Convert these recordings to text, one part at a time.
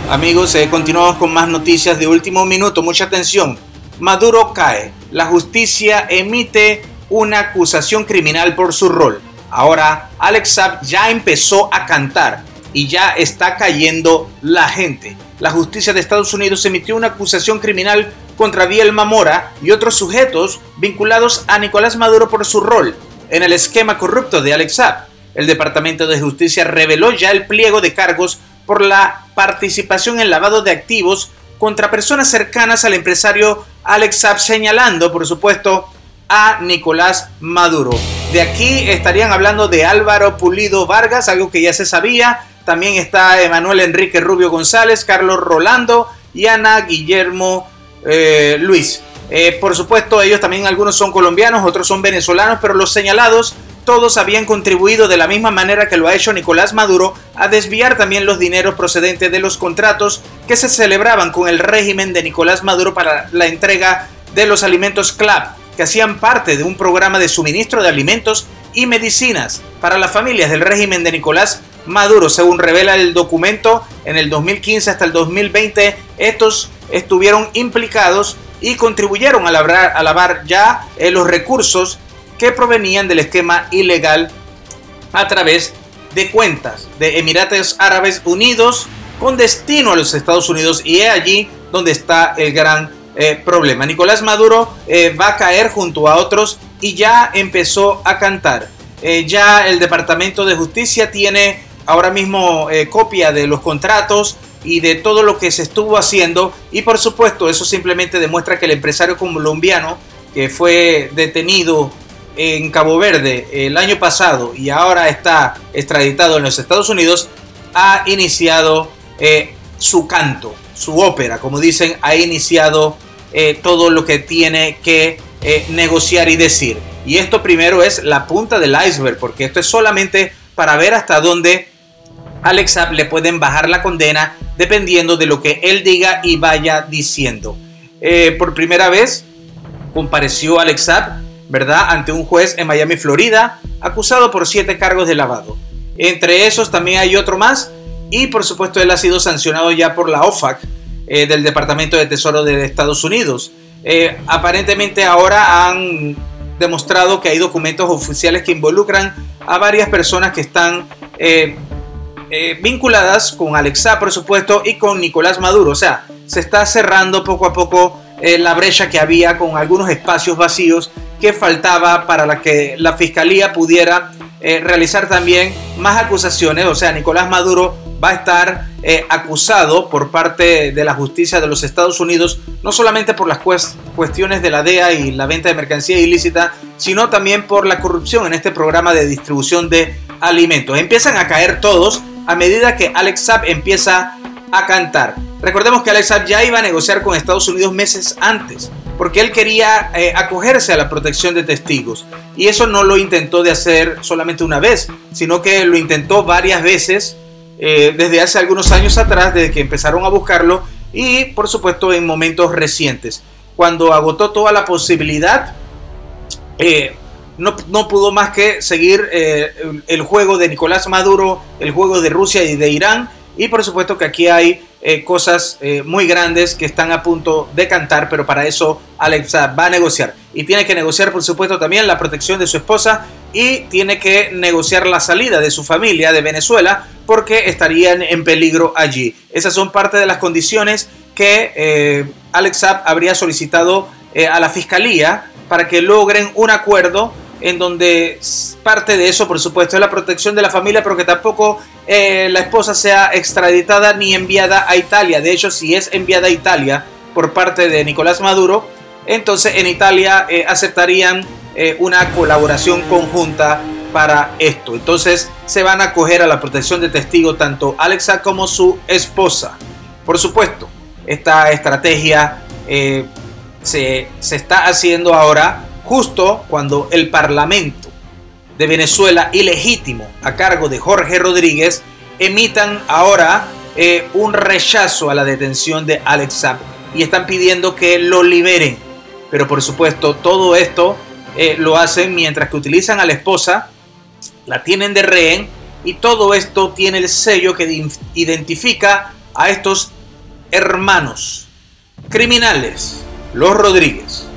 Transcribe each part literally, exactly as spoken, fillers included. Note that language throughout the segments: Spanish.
Amigos, eh, continuamos con más noticias de último minuto. Mucha atención. Maduro cae. La justicia emite una acusación criminal por su rol. Ahora, Alex Saab ya empezó a cantar y ya está cayendo la gente. La justicia de Estados Unidos emitió una acusación criminal contra Bielma Mora y otros sujetos vinculados a Nicolás Maduro por su rol en el esquema corrupto de Alex Saab. El Departamento de Justicia reveló ya el pliego de cargos por la participación en lavado de activos contra personas cercanas al empresario Alex Saab, señalando, por supuesto, a Nicolás Maduro. De aquí estarían hablando de Álvaro Pulido Vargas, algo que ya se sabía. También está Emanuel Enrique Rubio González, Carlos Rolando y Ana Guillermo eh, Luis. Eh, por supuesto, ellos también, algunos son colombianos, otros son venezolanos, pero los señalados todos habían contribuido de la misma manera que lo ha hecho Nicolás Maduro a desviar también los dineros procedentes de los contratos que se celebraban con el régimen de Nicolás Maduro para la entrega de los alimentos CLAP, que hacían parte de un programa de suministro de alimentos y medicinas para las familias del régimen de Nicolás Maduro. Según revela el documento, en el dos mil quince hasta el dos mil veinte, estos estuvieron implicados y contribuyeron a lavar, a lavar ya eh, los recursos que provenían del esquema ilegal a través de cuentas de Emiratos Árabes Unidos con destino a los Estados Unidos, y es allí donde está el gran eh, problema. Nicolás Maduro eh, va a caer junto a otros y ya empezó a cantar. Eh, ya el Departamento de Justicia tiene ahora mismo eh, copia de los contratos y de todo lo que se estuvo haciendo, y por supuesto eso simplemente demuestra que el empresario colombiano que fue detenido en Cabo Verde el año pasado y ahora está extraditado en los Estados Unidos ha iniciado eh, su canto, su ópera, como dicen, ha iniciado eh, todo lo que tiene que eh, negociar y decir. Y esto primero es la punta del iceberg, porque esto es solamente para ver hasta dónde Alex Saab le pueden bajar la condena dependiendo de lo que él diga y vaya diciendo. Eh, por primera vez compareció Alex Saab, ¿verdad?, ante un juez en Miami, Florida, acusado por siete cargos de lavado. Entre esos también hay otro más, y por supuesto él ha sido sancionado ya por la O F A C eh, del Departamento de Tesoro de Estados Unidos. Eh, aparentemente ahora han demostrado que hay documentos oficiales que involucran a varias personas que están eh, eh, vinculadas con Alex Saab, por supuesto, y con Nicolás Maduro. O sea, se está cerrando poco a poco eh, la brecha que había con algunos espacios vacíos que faltaba para la que la fiscalía pudiera eh, realizar también más acusaciones. O sea, Nicolás Maduro va a estar eh, acusado por parte de la justicia de los Estados Unidos, no solamente por las cuestiones de la D E A y la venta de mercancía ilícita, sino también por la corrupción en este programa de distribución de alimentos. Empiezan a caer todos a medida que Alex Saab empieza a cantar. Recordemos que Alex Saab ya iba a negociar con Estados Unidos meses antes, porque él quería eh, acogerse a la protección de testigos, y eso no lo intentó de hacer solamente una vez, sino que lo intentó varias veces eh, desde hace algunos años atrás, desde que empezaron a buscarlo, y por supuesto en momentos recientes. Cuando agotó toda la posibilidad, eh, no, no pudo más que seguir eh, el, el juego de Nicolás Maduro, el juego de Rusia y de Irán, y por supuesto que aquí hay Eh, cosas eh, muy grandes que están a punto de cantar, pero para eso Alex Saab va a negociar, y tiene que negociar por supuesto también la protección de su esposa, y tiene que negociar la salida de su familia de Venezuela, porque estarían en peligro allí. Esas son parte de las condiciones que eh, Alex Saab habría solicitado eh, a la fiscalía para que logren un acuerdo en donde parte de eso, por supuesto, es la protección de la familia, pero que tampoco eh, la esposa sea extraditada ni enviada a Italia. De hecho, si es enviada a Italia por parte de Nicolás Maduro, entonces en Italia eh, aceptarían eh, una colaboración conjunta para esto. Entonces se van a acoger a la protección de testigos tanto Alex Saab como su esposa. Por supuesto, esta estrategia eh, se, se está haciendo ahora justo cuando el Parlamento de Venezuela, ilegítimo, a cargo de Jorge Rodríguez, emitan ahora eh, un rechazo a la detención de Alex Saab y están pidiendo que lo liberen. Pero por supuesto todo esto eh, lo hacen mientras que utilizan a la esposa, la tienen de rehén, y todo esto tiene el sello que identifica a estos hermanos criminales, los Rodríguez.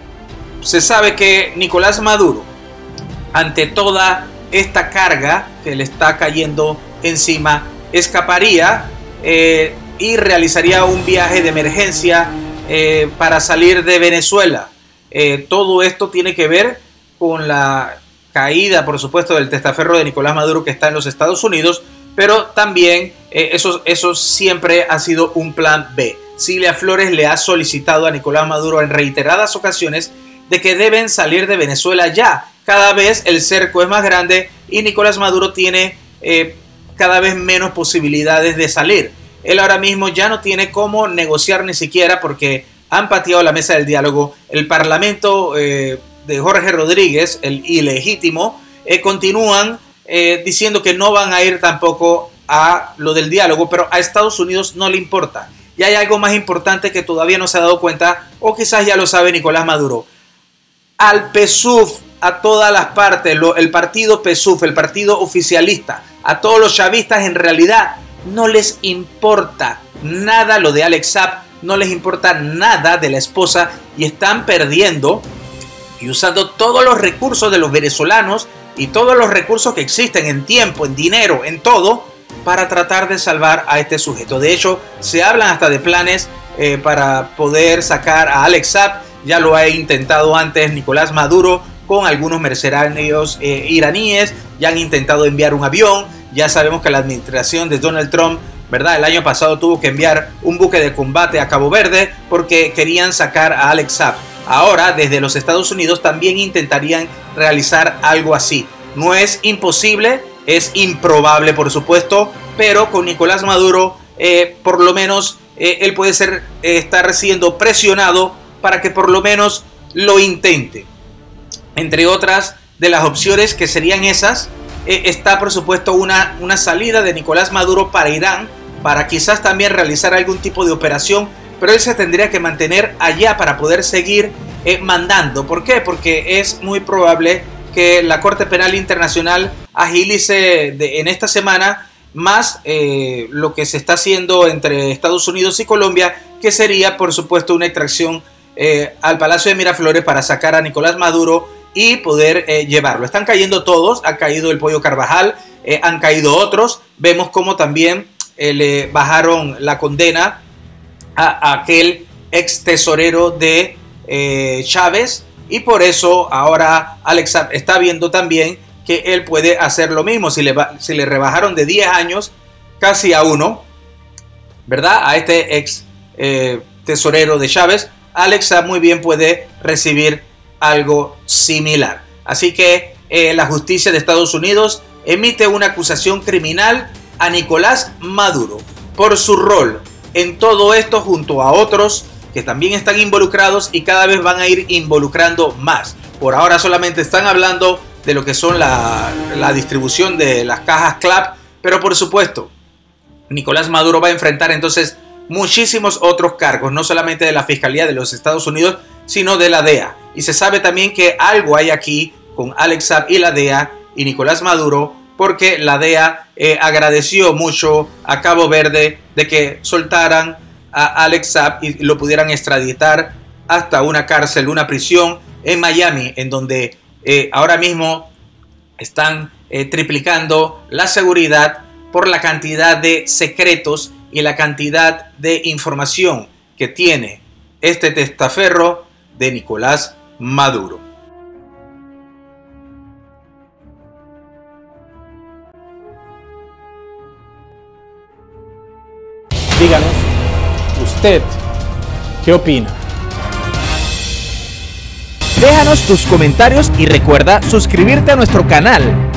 Se sabe que Nicolás Maduro, ante toda esta carga que le está cayendo encima, escaparía eh, y realizaría un viaje de emergencia eh, para salir de Venezuela. Eh, todo esto tiene que ver con la caída, por supuesto, del testaferro de Nicolás Maduro, que está en los Estados Unidos, pero también eh, eso, eso siempre ha sido un plan B. Cilia Flores le ha solicitado a Nicolás Maduro en reiteradas ocasiones de que deben salir de Venezuela ya. Cada vez el cerco es más grande y Nicolás Maduro tiene eh, cada vez menos posibilidades de salir. Él ahora mismo ya no tiene cómo negociar ni siquiera porque han pateado la mesa del diálogo. El parlamento eh, de Jorge Rodríguez, el ilegítimo, eh, continúan eh, diciendo que no van a ir tampoco a lo del diálogo, pero a Estados Unidos no le importa. Y hay algo más importante que todavía no se ha dado cuenta, o quizás ya lo sabe Nicolás Maduro. Al P S U V, a todas las partes, lo, el partido P S U V, el partido oficialista, a todos los chavistas en realidad no les importa nada lo de Alex Saab, no les importa nada de la esposa y están perdiendo y usando todos los recursos de los venezolanos y todos los recursos que existen en tiempo, en dinero, en todo, para tratar de salvar a este sujeto. De hecho, se hablan hasta de planes eh, para poder sacar a Alex Saab. Ya lo ha intentado antes Nicolás Maduro con algunos mercenarios eh, iraníes. Ya han intentado enviar un avión. Ya sabemos que la administración de Donald Trump, ¿verdad?, el año pasado tuvo que enviar un buque de combate a Cabo Verde porque querían sacar a Alex Saab. Ahora, desde los Estados Unidos también intentarían realizar algo así. No es imposible, es improbable, por supuesto, pero con Nicolás Maduro, eh, por lo menos, eh, él puede ser, eh, estar siendo presionado para que por lo menos lo intente. Entre otras de las opciones que serían esas, eh, está por supuesto una, una salida de Nicolás Maduro para Irán, para quizás también realizar algún tipo de operación, pero él se tendría que mantener allá para poder seguir eh, mandando. ¿Por qué? Porque es muy probable que la Corte Penal Internacional agilice de, en esta semana más eh, lo que se está haciendo entre Estados Unidos y Colombia, que sería por supuesto una extracción eh, al Palacio de Miraflores para sacar a Nicolás Maduro y poder eh, llevarlo. Están cayendo todos, ha caído el Pollo Carvajal, eh, han caído otros. Vemos cómo también eh, le bajaron la condena a, a aquel ex tesorero de eh, Chávez, y por eso ahora Alex Saab está viendo también que él puede hacer lo mismo. Si le, va, si le rebajaron de diez años casi a uno, ¿verdad?, a este ex eh, tesorero de Chávez, Alex Saab muy bien puede recibir algo similar. Así que eh, la justicia de Estados Unidos emite una acusación criminal a Nicolás Maduro por su rol en todo esto junto a otros que también están involucrados y cada vez van a ir involucrando más. Por ahora solamente están hablando de lo que son la, la distribución de las cajas CLAP, pero por supuesto Nicolás Maduro va a enfrentar entonces muchísimos otros cargos, no solamente de la Fiscalía de los Estados Unidos, sino de la D E A. Y se sabe también que algo hay aquí con Alex Saab y la D E A y Nicolás Maduro, porque la D E A eh, agradeció mucho a Cabo Verde de que soltaran a Alex Saab y lo pudieran extraditar hasta una cárcel, una prisión en Miami, en donde eh, ahora mismo están eh, triplicando la seguridad por la cantidad de secretos y la cantidad de información que tiene este testaferro de Nicolás Maduro. Díganos, ¿usted qué opina? Déjanos tus comentarios y recuerda suscribirte a nuestro canal.